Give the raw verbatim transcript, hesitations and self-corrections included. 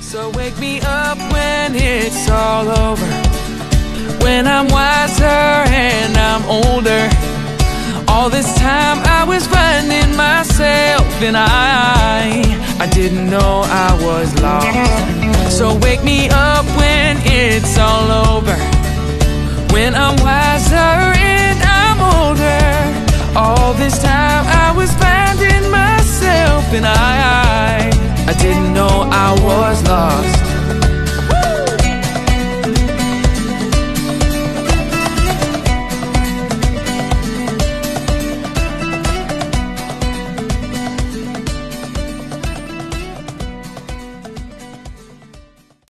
So wake me up when it's all over, when I'm wiser and I'm older. All this time I was finding myself, and I, I didn't know I was lost. So wake me up when it's all over, when I'm wiser